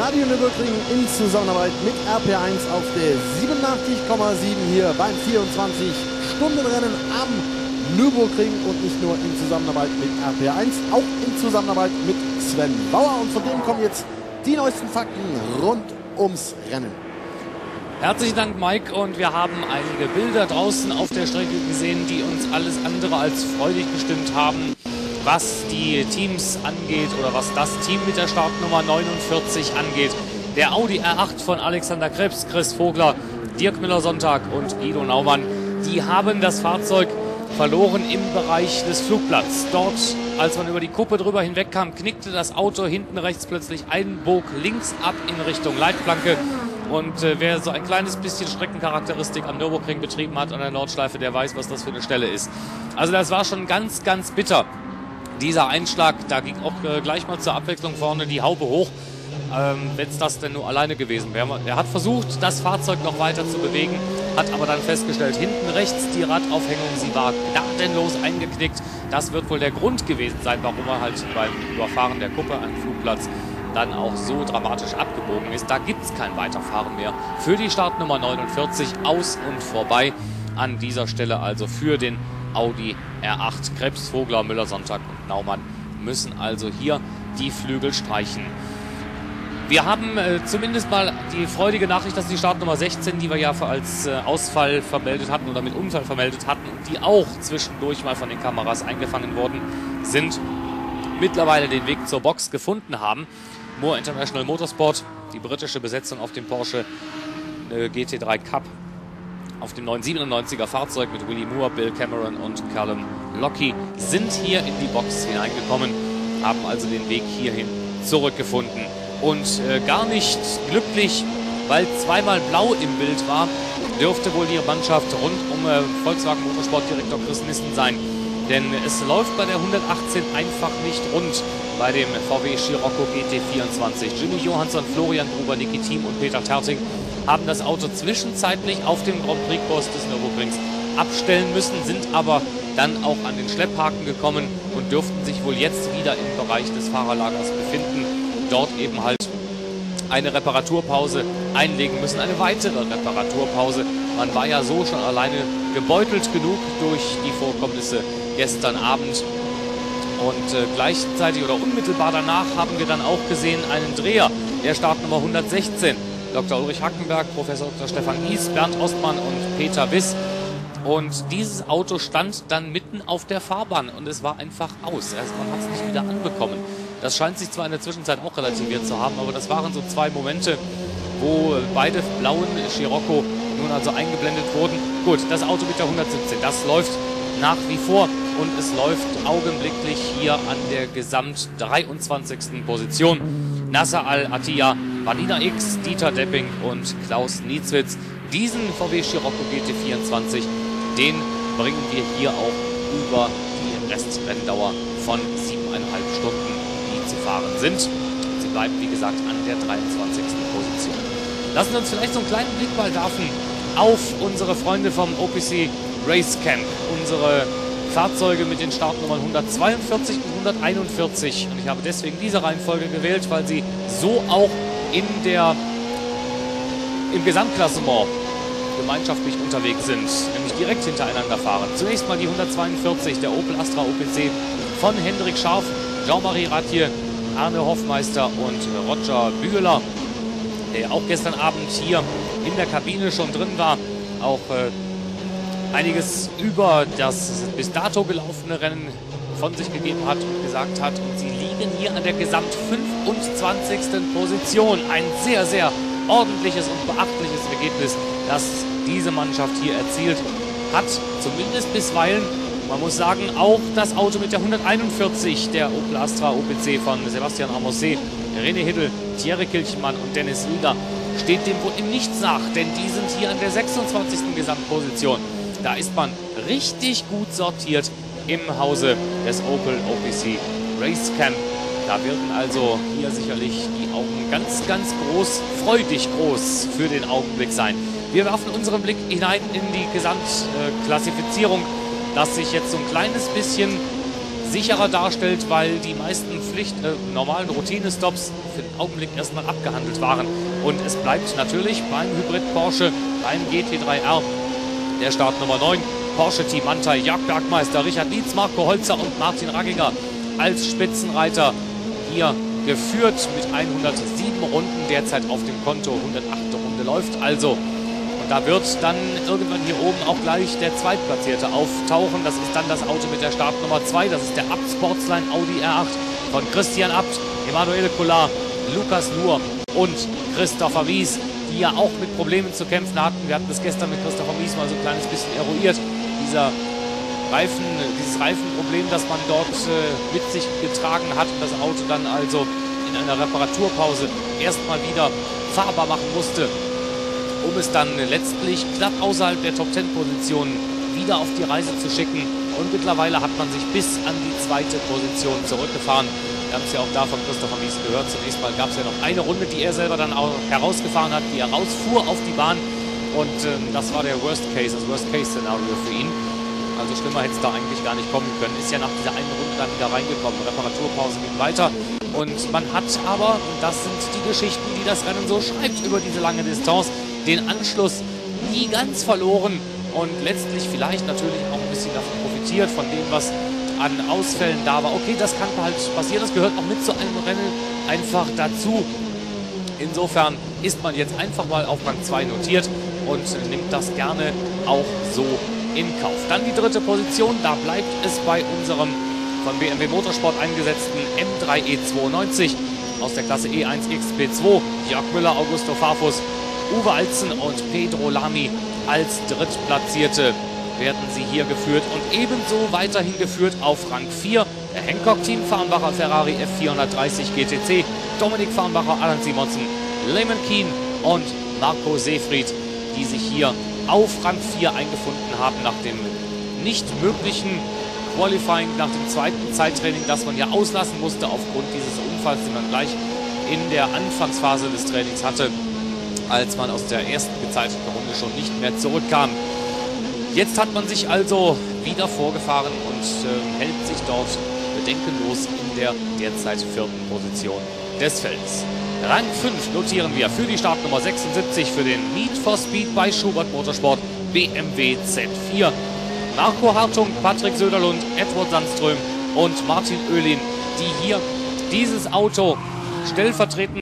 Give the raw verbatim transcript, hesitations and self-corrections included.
Radio Nürburgring in Zusammenarbeit mit R P eins auf der siebenundachtzig Komma sieben hier beim vierundzwanzig Stunden Rennen am Nürburgring und nicht nur in Zusammenarbeit mit R P eins, auch in Zusammenarbeit mit Sven Bauer. Und von dem kommen jetzt die neuesten Fakten rund ums Rennen. Herzlichen Dank, Mike, und wir haben einige Bilder draußen auf der Strecke gesehen, die uns alles andere als freudig gestimmt haben, was die Teams angeht oder was das Team mit der Startnummer neunundvierzig angeht. Der Audi R acht von Alexander Krebs, Chris Vogler, Dirk Müller-Sonntag und Guido Naumann, die haben das Fahrzeug verloren im Bereich des Flugplatzes. Dort, als man über die Kuppe drüber hinwegkam, knickte das Auto hinten rechts plötzlich ein, bog links ab in Richtung Leitplanke. Und äh, wer so ein kleines bisschen Streckencharakteristik am Nürburgring betrieben hat an der Nordschleife, der weiß, was das für eine Stelle ist. Also das war schon ganz, ganz bitter. Dieser Einschlag, da ging auch äh, gleich mal zur Abwechslung vorne die Haube hoch, ähm, wenn es das denn nur alleine gewesen wäre. Er hat versucht, das Fahrzeug noch weiter zu bewegen, hat aber dann festgestellt, hinten rechts die Radaufhängung, sie war gnadenlos eingeknickt. Das wird wohl der Grund gewesen sein, warum er halt beim Überfahren der Kuppe an den Flugplatz dann auch so dramatisch abgebogen ist. Da gibt es kein Weiterfahren mehr für die Startnummer neunundvierzig, aus und vorbei an dieser Stelle, also für den Audi R acht. Krebs, Vogler, Müller, Sonntag und Naumann müssen also hier die Flügel streichen. Wir haben äh, zumindest mal die freudige Nachricht, dass die Startnummer sechzehn, die wir ja als äh, Ausfall vermeldet hatten oder mit Unfall vermeldet hatten, die auch zwischendurch mal von den Kameras eingefangen worden sind, mittlerweile den Weg zur Box gefunden haben. Moore International Motorsport, die britische Besetzung auf dem Porsche äh, G T drei Cup, auf dem neunhundertsiebenundneunziger Fahrzeug mit Willie Moore, Bill Cameron und Callum Lockie, sind hier in die Box hineingekommen, haben also den Weg hierhin zurückgefunden. Und äh, gar nicht glücklich, weil zweimal blau im Bild war, dürfte wohl die Mannschaft rund um äh, Volkswagen Motorsportdirektor Chris Nissen sein. Denn es läuft bei der hundertachtzehn einfach nicht rund bei dem V W Scirocco G T vierundzwanzig. Jimmy Johansson, Florian Gruber, Niki Thiem und Peter Terting haben das Auto zwischenzeitlich auf dem Grand Prix-Kurs des Nürburgrings abstellen müssen, sind aber dann auch an den Schlepphaken gekommen und dürften sich wohl jetzt wieder im Bereich des Fahrerlagers befinden. Dort eben halt eine Reparaturpause einlegen müssen, eine weitere Reparaturpause. Man war ja so schon alleine gebeutelt genug durch die Vorkommnisse gestern Abend. Und äh, gleichzeitig oder unmittelbar danach haben wir dann auch gesehen einen Dreher der Startnummer hundertsechzehn. Doktor Ulrich Hackenberg, Professor Doktor Stefan Gies, Bernd Ostmann und Peter Wiss. Und dieses Auto stand dann mitten auf der Fahrbahn und es war einfach aus. Also man hat es nicht wieder anbekommen. Das scheint sich zwar in der Zwischenzeit auch relativiert zu haben, aber das waren so zwei Momente, wo beide blauen Scirocco nun also eingeblendet wurden. Gut, das Auto mit der hundertsiebzehn, das läuft nach wie vor und es läuft augenblicklich hier an der Gesamt dreiundzwanzigsten Position. Nasser Al-Attiyah, Vanina X, Dieter Depping und Klaus Nietzwitz. Diesen V W Scirocco G T vierundzwanzig, den bringen wir hier auch über die Restrennendauer von siebeneinhalb Stunden, die zu fahren sind. Sie bleiben, wie gesagt, an der dreiundzwanzigsten Position. Lassen Sie uns vielleicht so einen kleinen Blick mal werfen auf unsere Freunde vom O P C Race Camp. Unsere Fahrzeuge mit den Startnummern hundertzweiundvierzig und hunderteinundvierzig. Und ich habe deswegen diese Reihenfolge gewählt, weil sie so auch in der, im Gesamtklassement gemeinschaftlich unterwegs sind, nämlich direkt hintereinander fahren. Zunächst mal die hundertzweiundvierzig, der Opel Astra O P C von Hendrik Scharf, Jean-Marie Ratje, Arne Hoffmeister und Roger Bügeler, der auch gestern Abend hier in der Kabine schon drin war, auch äh, einiges über das bis dato gelaufene Rennen von sich gegeben hat und gesagt hat. Und sie liegen hier an der Gesamt fünfundzwanzigsten Position. Ein sehr, sehr ordentliches und beachtliches Ergebnis, das diese Mannschaft hier erzielt hat, zumindest bisweilen. Man muss sagen, auch das Auto mit der hunderteinundvierzig, der Opel Astra O P C von Sebastian Ramosset, René Hiddel, Thierry Kilchmann und Dennis Rieger, steht dem wohl im Nichts nach, denn die sind hier an der sechsundzwanzigsten Gesamtposition. Da ist man richtig gut sortiert im Hause des Opel O P C Race Camp. Da werden also hier sicherlich die Augen ganz, ganz groß, freudig groß für den Augenblick sein. Wir werfen unseren Blick hinein in die Gesamtklassifizierung, dass sich jetzt so ein kleines bisschen sicherer darstellt, weil die meisten Pflicht, äh, normalen Routine-Stops für den Augenblick erstmal abgehandelt waren. Und es bleibt natürlich beim Hybrid Porsche, beim G T drei R, der Start Nummer neun, Porsche Team Mantai, Jörg Bergmeister, Richard Lietz, Marco Holzer und Martin Ragginger als Spitzenreiter hier geführt mit hundertsieben Runden, derzeit auf dem Konto, hundertachte Runde läuft also. Und da wird dann irgendwann hier oben auch gleich der Zweitplatzierte auftauchen. Das ist dann das Auto mit der Startnummer zwei. Das ist der Abt Sportsline Audi R acht von Christian Abt, Emanuele Collard, Lukas Nuhr und Christopher Wies, die ja auch mit Problemen zu kämpfen hatten. Wir hatten das gestern mit Christopher Wies mal so ein kleines bisschen eruiert. Dieser Reifen, dieses Reifenproblem, das man dort äh, mit sich getragen hat und das Auto dann also in einer Reparaturpause erstmal wieder fahrbar machen musste, um es dann letztlich knapp außerhalb der Top zehn Positionen wieder auf die Reise zu schicken. Und mittlerweile hat man sich bis an die zweite Position zurückgefahren. Wir haben es ja auch da von Christopher Wies gehört. Zunächst mal gab es ja noch eine Runde, die er selber dann auch herausgefahren hat, die er rausfuhr auf die Bahn. Und ähm, das war der Worst Case, das Worst Case Szenario für ihn. Also schlimmer hätte es da eigentlich gar nicht kommen können. Ist ja nach dieser einen Runde dann wieder reingekommen. Reparaturpause ging weiter. Und man hat aber, und das sind die Geschichten, die das Rennen so schreibt über diese lange Distanz, den Anschluss nie ganz verloren und letztlich vielleicht natürlich auch ein bisschen davon profitiert, von dem, was an Ausfällen da war. Okay, das kann halt passieren, das gehört auch mit zu einem Rennen einfach dazu. Insofern ist man jetzt einfach mal auf Rang zwei notiert und nimmt das gerne auch so in Kauf. Dann die dritte Position, da bleibt es bei unserem von B M W Motorsport eingesetzten M drei E zweiundneunzig aus der Klasse E eins X P zwei. Jörg Müller, Augusto Farfus, Uwe Alzen und Pedro Lamy als Drittplatzierte werden sie hier geführt und ebenso weiterhin geführt auf Rang vier der Hancock-Team Farnbacher Ferrari F vierhundertdreißig G T C, Dominik Farnbacher, Alan Simonsen, Lehman Keen und Marco Seefried, die sich hier auf Rang vier eingefunden haben nach dem nicht möglichen Qualifying, nach dem zweiten Zeittraining, das man ja auslassen musste aufgrund dieses Unfalls, den man gleich in der Anfangsphase des Trainings hatte, als man aus der ersten gezeiteten Runde schon nicht mehr zurückkam. Jetzt hat man sich also wieder vorgefahren und äh, hält sich dort bedenkenlos in der derzeit vierten Position des Felds. Rang fünf notieren wir für die Startnummer sechsundsiebzig für den Need for Speed bei Schubert Motorsport B M W Z vier. Marco Hartung, Patrick Söderlund, Edward Sandström und Martin Oehlin, die hier dieses Auto stellvertretend